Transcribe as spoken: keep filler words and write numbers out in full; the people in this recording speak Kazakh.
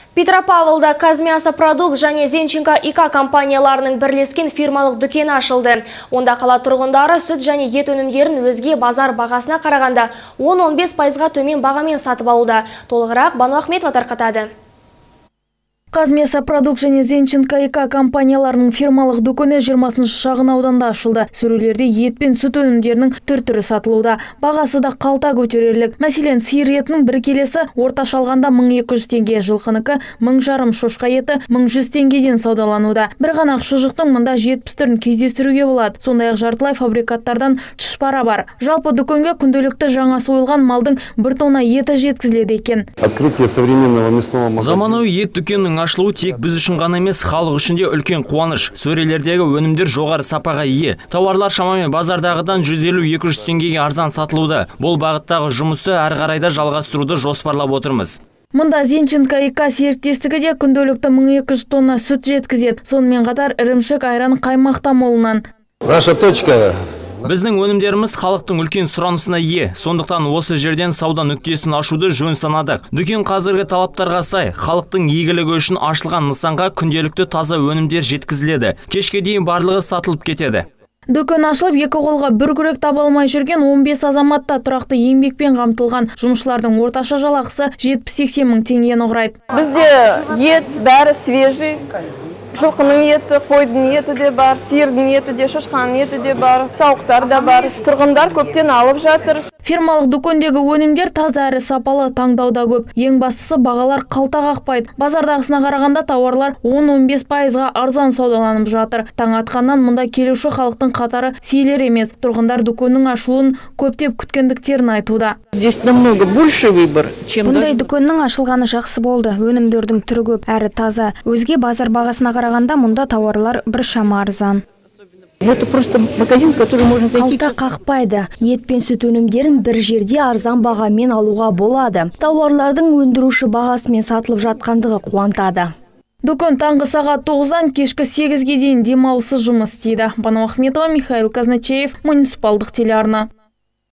Петропавлда Казмясопродукт және Зенченко ИК компанияларының бірлескен фирмалық дүкені ашылды. Онда қала тұрғындары сүт және ет өнімдерін өзге базар бағасына қарағанда он он бес пайызға төмен бағамен сатып алуда. Толығырақ Бану Ахметова тарқатады. Казмясопродукт және Зенченко ИК компанияларының фирмалық дүкені жиырмасыншы шағын ауданда ашылды. Сөрелерде ет пен сүт өнімдерінің түр-түрі сатылуда. Бағасы да қалта көтерерлік. Мәселен, сиыр етінің бір келесі орташа алғанда мың екі жүз теңге, жылқынікі мың жарым, шошқа еті мың жүз теңгеден саудалануда. Bir ғана шұжықтың мұнда жетпіс түрін кездестіруге болады. Сондай-ақ жартылай фабрикаттардан тұшпара бар. Жалпы дүкенге күнделікті жаңа сойылған малдың бір тонна еті жеткізіледі екен. Открытие современного мясного магазина. Заманауи ет дүкенінің ашылуы тек біз үшін ғана емес, халық үшін де үлкен қуаныш. Сөрелердегі өнімдер жоғары сапаға ие. Тауарлар шамамен базардағыдан жүз елу - екі жүз теңгеге арзан сатылуда. Бұл бағыттағы жұмысты әрі қарайда жалғастыруды жоспарлап отырмыз. Мұнда Зенченко ИК серіктестігі де күнделікті мың екі жүз тонна сүт жеткізеді. Сонымен қатар ірімшік, айран, қаймақ та молынан. Наша точка. Біздің өнімдеріміз халықтың үлкен сұранысына ие. Сондықтан осы жерден сауда нүктесін ашуды жөн санадық. Дүкен қазіргі талаптарға сай, халықтың игілігі үшін ашылған нысанға күнделікті таза өнімдер жеткізіледі. Кешке дейін барлығы сатылып кетеді. Дүкен ашылып, екі қолға бір күрек таба алмай жүрген он бес азаматта тұрақты еңбекпен қамтылған. Жұмысшылардың орташа жалақысы жетпіс - сексен мың теңгені құрайды. Бізде ет бәрі свежий. Жылқының еті, қойдың еті де бар, сиырдың еті де, шошқаның еті де бар, тауықтар да бар. Тұрғындар көптен алып жатыр. Фирмалық дүкендегі өнімдер таза әрі сапалы, таңдауда көп. Ең бастысы бағалар қалта қақпайды. Базардағысына қарағанда тауарлар он - он бес пайызға арзан саудаланып жатыр. Таң атқаннан мұнда келуші халықтың қатары сейілер емес. Тұрғындар дүкеннің ашылуын көптеп күткендіктерін айтуда. Здесь намного больше выбор, чем Бұндай дүкеннің ашылғаны жақсы болды. Өнімдердің түрі көп әрі таза. Өзге базар бағасына қарағанда мұнда тауарлар біршама арзан. Это просто магазин, который можно зайти. Қалта қақпайды. Ет пен сүт өнімдерін бір жерде арзан бағамен алуға болады. Тауарлардың өндіруші бағасымен сатылып жатқандығы қуантады. Дүкен таңғы сағат тоғыздан кешкі сегізге дейін демалыссыз жұмыс істейді. Бану Ахметова, Михаил Казначеев, муниципалдық телеарна.